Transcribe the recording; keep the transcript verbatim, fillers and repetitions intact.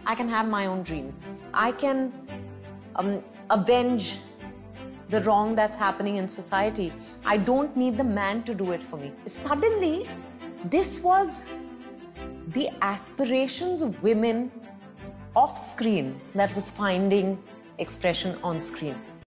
I can have my own dreams. I can um, avenge the wrong that's happening in society. I don't need the man to do it for me. Suddenly, this was the aspirations of women off screen that was finding expression on screen.